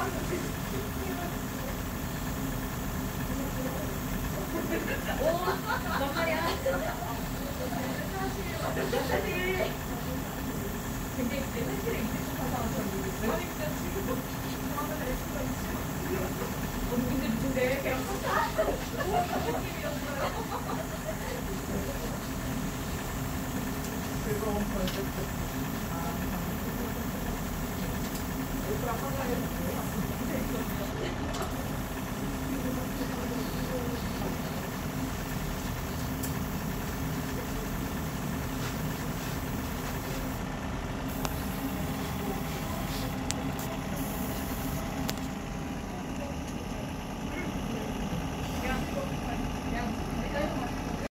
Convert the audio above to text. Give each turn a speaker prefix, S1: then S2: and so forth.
S1: 뭔 말이야? 굉장히 내 사실에 있는 척하다 그러니까 지금 도망가는 수가 있어. 근데 걔랑 컸다. 느낌이었어요.